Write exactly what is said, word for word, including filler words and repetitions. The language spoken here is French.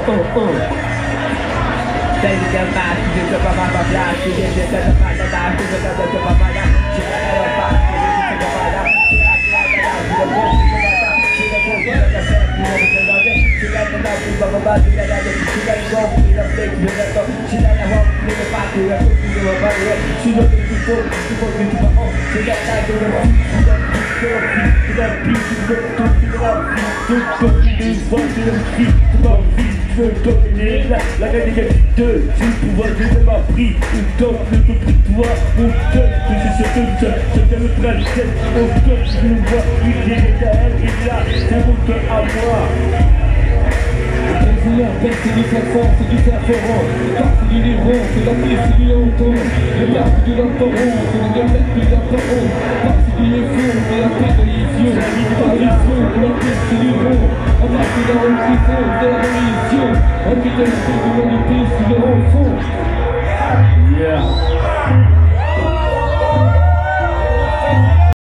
oh, oh. Tem que cantar, se deixa pra mais pra trás, se deixa pra mais pra trás, se deixa pra mais pra trás, se deixa pra mais la gagne deux, c'est le pouvoir de ma prise, on top le peu plus de toi, on top, c'est ce que je chacun me prend la tête, on top, je le vois, il est à elle, et là, c'est mon cœur à moi. C'est la bête, c'est du serpent, c'est du serpent, c'est carte du néron, c'est la piste, c'est du longtemps, le carte du lamperon, c'est le diabète du lamperon, partie du léphon, c'est la paix de l'idiot, c'est la religion, la piste, c'est du bon, la marque de la religion, c'est la religion, un putain de l'humanité, c'est le